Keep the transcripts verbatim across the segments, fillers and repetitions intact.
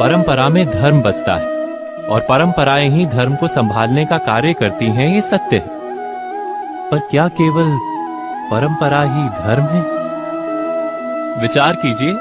परंपरा में धर्म बसता है और परंपराएं ही धर्म को संभालने का कार्य करती हैं, ये सत्य है। पर क्या केवल परंपरा ही धर्म है? विचार कीजिए।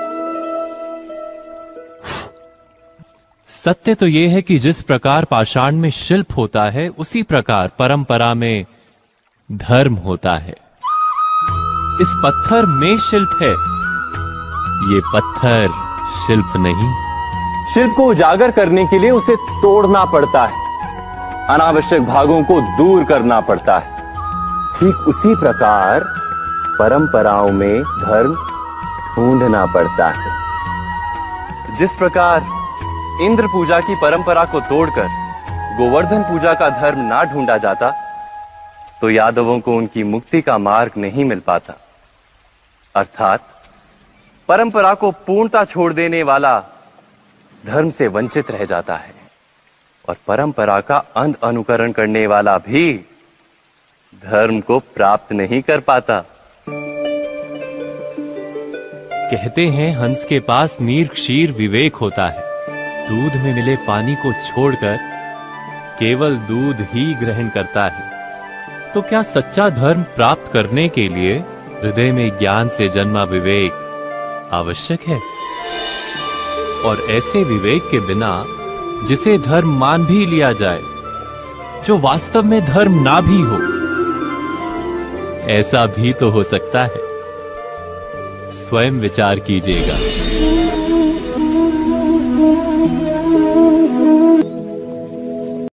सत्य तो यह है कि जिस प्रकार पाषाण में शिल्प होता है, उसी प्रकार परंपरा में धर्म होता है। इस पत्थर में शिल्प है, ये पत्थर शिल्प नहीं। शिल्प को उजागर करने के लिए उसे तोड़ना पड़ता है, अनावश्यक भागों को दूर करना पड़ता है। ठीक उसी प्रकार परंपराओं में धर्म ढूंढना पड़ता है। जिस प्रकार इंद्र पूजा की परंपरा को तोड़कर गोवर्धन पूजा का धर्म ना ढूंढा जाता, तो यादवों को उनकी मुक्ति का मार्ग नहीं मिल पाता। अर्थात परंपरा को पूर्णता छोड़ देने वाला धर्म से वंचित रह जाता है और परंपरा का अंध अनुकरण करने वाला भी धर्म को प्राप्त नहीं कर पाता। कहते हैं हंस के पास नीर क्षीर विवेक होता है। दूध में मिले पानी को छोड़कर केवल दूध ही ग्रहण करता है। तो क्या सच्चा धर्म प्राप्त करने के लिए हृदय में ज्ञान से जन्मा विवेक आवश्यक है? और ऐसे विवेक के बिना जिसे धर्म मान भी लिया जाए, जो वास्तव में धर्म ना भी हो, ऐसा भी तो हो सकता है। स्वयं विचार कीजिएगा।